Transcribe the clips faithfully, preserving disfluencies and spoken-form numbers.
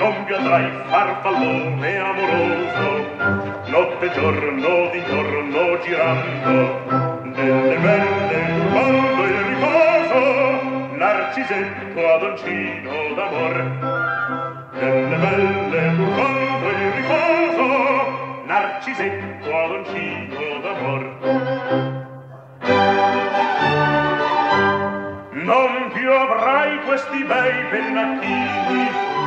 non più andrai farfallone amoroso, notte e giorno d'intorno girando, nelle belle turbando il riposo, Narcisetto adoncino d'amor. Nelle belle turbando il riposo, Narcisetto adoncino d'amor. Non più avrai questi bei pennacchini,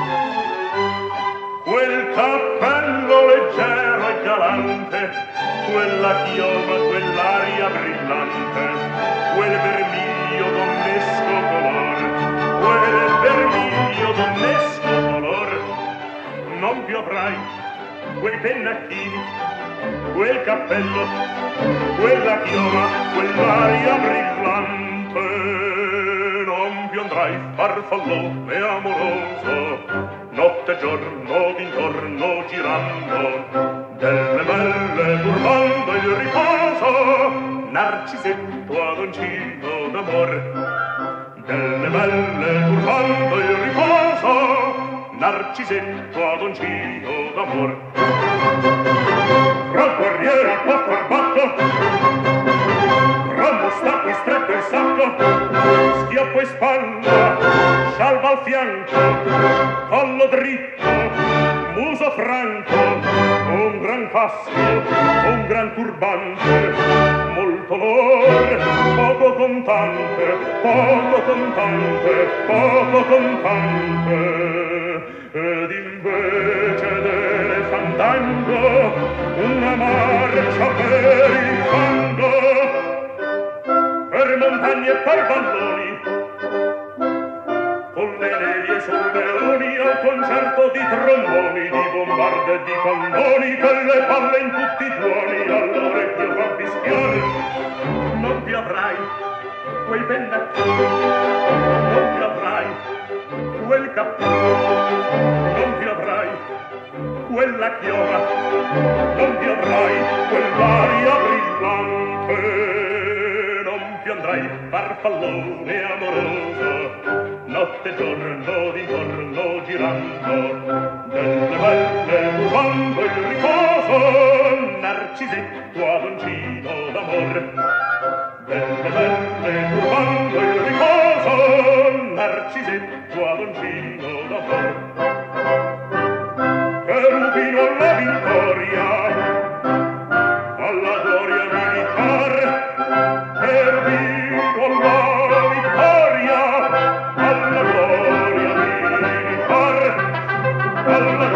quel cappello leggero e galante, quella chioma, quell'aria brillante, quel vermiglio donnesco color, quel vermiglio donnesco color. Non più avrai quei pennacchini, quel cappello, quella chioma, quell'aria brillante. Non più andrai farfallone amoroso, notte e giorno d'intorno girando, delle belle turbando il riposo, Narcisetto adoncino d'amor. Delle belle turbando il riposo, Narcisetto adoncino d'amor. Gran guerriero po' corbatto, gran mustacco stretto il sacco, schioppo in spalla, scialba al fianco, collo dritto, muso franco, un gran casco, un gran turbante, molto onor, poco contante, poco contante, poco contante. Ed invece del fandango una marcia per il fango, per montagne e per valloni, con le nevi e sul leoni, al concerto di tromboni, di bombarde e di cannoni, che le palle in tutti i tuoni all'orecchio fan fischiare. Non più avrai quei pennacchini, non più avrai quel cappello, non più avrai quella chioma, non più avrai quell'aria brillante, non più andrai farfallone amoroso, notte e giorno d'intorno girando, delle belle turbando il riposo, Narcisetto adoncino d'amor. Delle belle turbando il riposo, Narcisetto adoncino d'amor. Cherubino alla vittoria, alla gloria militar, Cherubino alla vittoria, alla gloria militar, alla